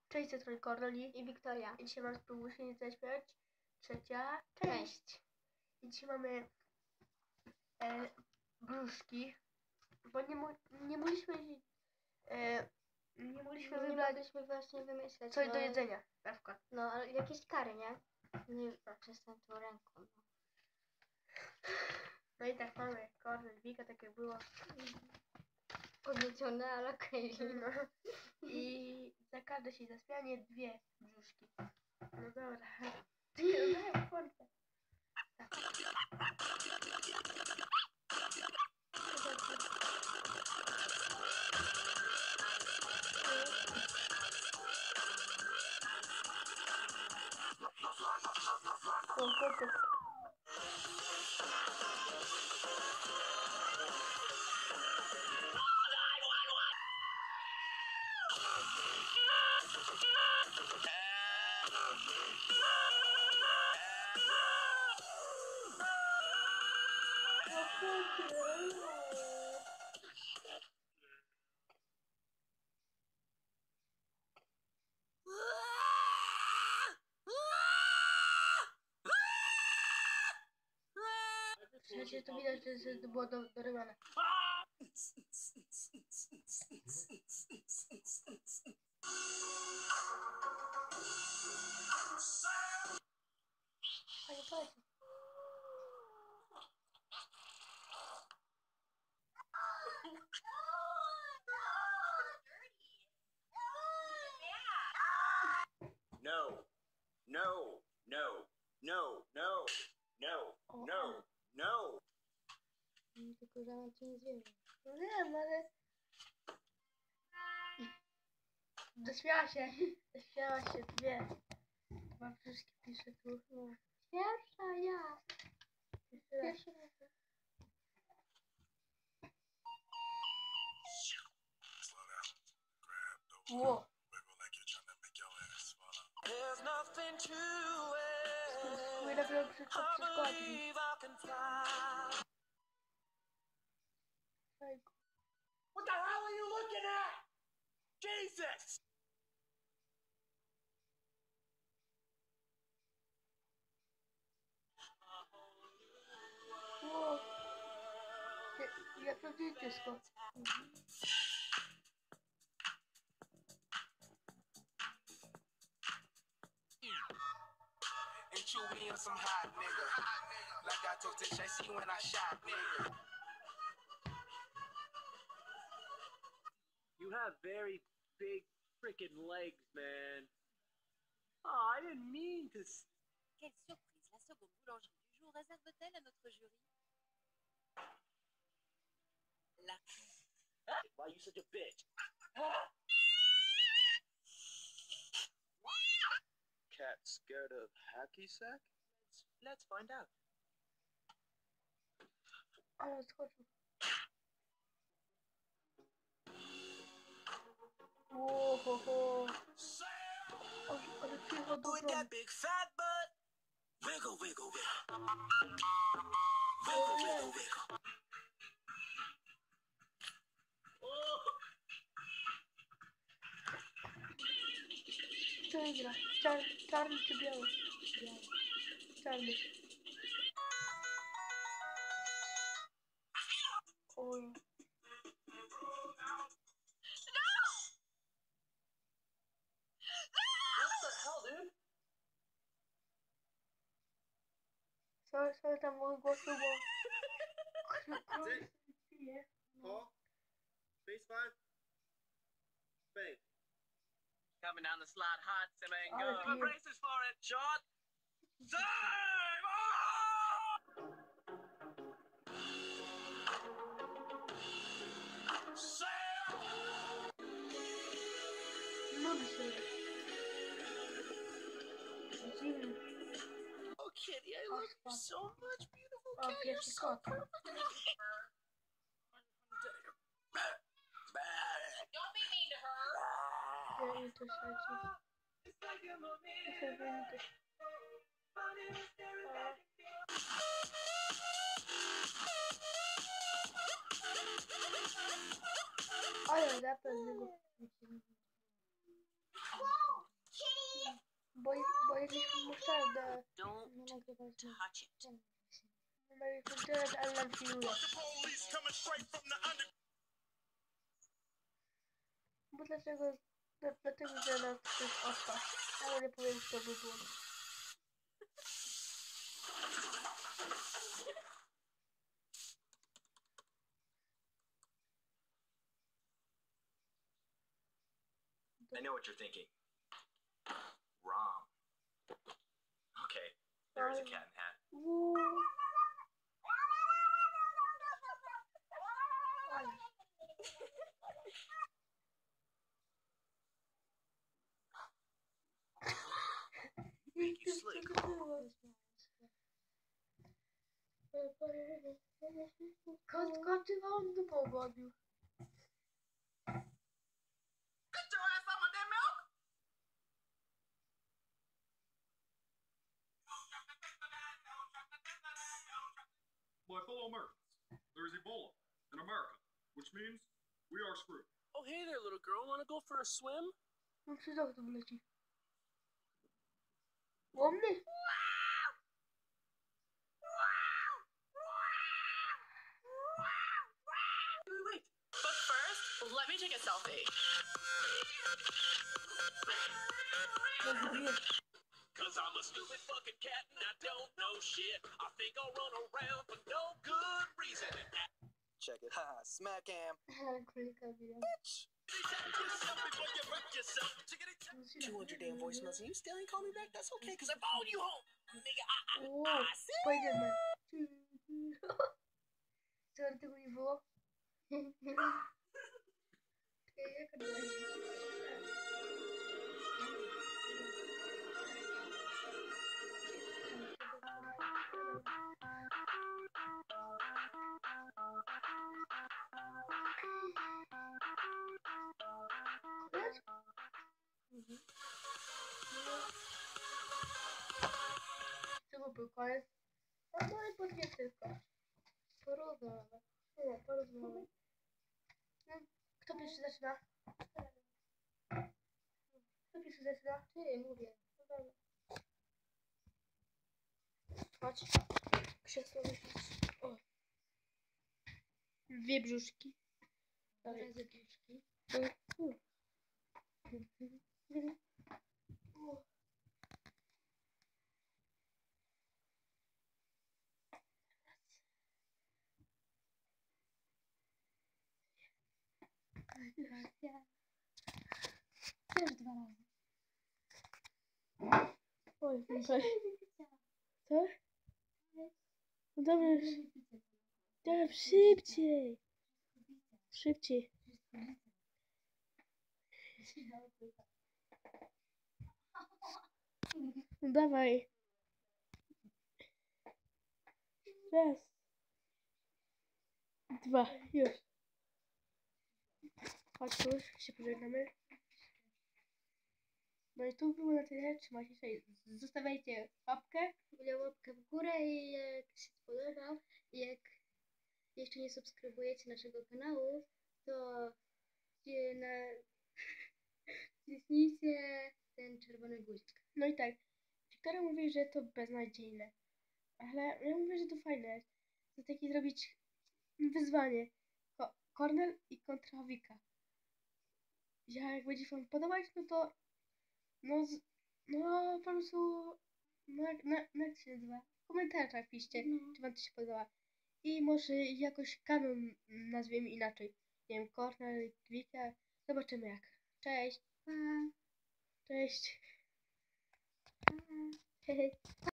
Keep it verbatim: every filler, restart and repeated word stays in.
Cześć, to Troll Korneli i Wiktoria. I dzisiaj mam spróbuję zaśpiewać trzecia część. I dzisiaj mamy e, gruszki, bo nie, mo nie mogliśmy e, nie mogliśmy nie wybrać mogliśmy właśnie wymyśleć coś no, do jedzenia na przykład. No, ale jakieś kary, nie? Nie przestań tą ręką. No. No i tak mamy Kornel, Wika, tak jak było. Podniecione, ale okej. Okay. No. I za każde się zaśpianie dwie brzuszki. No dobra. Ty, daj portę. Tak. O, kotek. Słuchajcie, to widać, że to było do, dorywane. Fajnie polecam. No, no, no, no, no, no, no, no. Tylko, że ona cię nie zjedzie. No wiem, ale... Zaśmiała się. Zaśmiała się, dwie. Chyba wszystkie pisze tu. No. Pierwsza ja. Pierwszy raz. Pierwszy raz. Ło. There's nothing to it. Mój robił wszystko I przeszkodzi. believe I can fly. What the hell are you looking at? Jesus! Ło. Ja to dziecisko. And you being some hot nigga. Like I told to J C when I shot nigga. You have very big freaking legs, man. Oh, I didn't mean to. Quelle surprise! La seconde boulangerie du jour réserve-t-elle à notre jury? La Why you such a bitch? Cat scared of hacky sack? Let's, let's find out. Ale schodził. Ło, ho, ho. Ale, ale przyjechał do With domu. that big fat butt. Wiggle, wiggle, wiggle. Wiggle, wiggle, wiggle. Kto wygra? Czar czarny czy biały? Biały. Czarny. Oj. What the hell, dude? Sorry, sorry, tam mój głosu, bo... Król pije. Paul? Base five? Bang. Coming down the slide hot, Semengo. Ale pije. Braces for it, shot. Save! Oh! Save! Lubi się. Zimny. Oh, Kitty, I love you so much, beautiful O, cat. You're pierwszy so kot. perfect. Don't be mean to her. Ja i to słuchajcie. Muszę wyjść. Ale rapę z niego. czarne. Don't Nie nagrywać. touch it. Numer internet, ale nam filmuje. Bo dlaczego? Dla- Dlatego, że nas ktoś odpadł. Ale nie powiem, kto by było. I know what you're thinking. Rom. Okay, there is a cat in hat. Uuu. Ale. Make you slick. Kot, koty wam do powodu. Get your ass out my damn milk! My fellow Americans, there is Ebola in America, which means we are screwed. Oh, hey there, little girl. Want to go for a swim? No przydał to leci. Łomny? Wait, wait. But first, let me take a selfie. Cause I'm a stupid fucking cat and I don't know shit. I think I'll run around for no good reason. Check it. Ha, smack cam. Królika biła. two hundred damn voicemails and you still ain't call me back? That's okay, because I followed you home. Nigga, I, I, O, I said. Spiderman. Co tego nie było? Jaka była? Koniec? Tego był koniec. A no i podniecywka. Porozmawiamy. Nie, porozmawiamy. No, kto pierwszy zaczyna? Kto pierwszy zaczyna? Ty, mówię. No dobra. Chodź. Krzesło wyślij. O. Dwie brzuszki. Razy brzuszki. O. Też dwa razy. Oj, muszę. Co? No dobra, dobra, szybciej. Szybciej. No dawaj. Raz. Dwa. Już. Chodź tu, się pożegnamy. No i tu było na tyle. Trzymajcie się. Zostawiajcie łapkę. Łapkę w górę i jak się spodobał. I jak jeszcze nie subskrybujecie naszego kanału, to gdzie na... wciśnijcie ten czerwony guzik. No i tak. Wiktoria mówi, że to beznadziejne. Ale ja mówię, że to fajne jest. To takie zrobić wyzwanie. Ko Kornel i kontra Wika. Ja jak będzie wam podobać, no to no, z, no po prostu no, jak- na, na, jak się nazywa? W komentarzach piszcie, No. czy wam to się podoba. I może jakoś kanał nazwiemy inaczej. Nie wiem, Kornel, Wika. Zobaczymy jak. Cześć. Pa. Cześć. Hej, hej.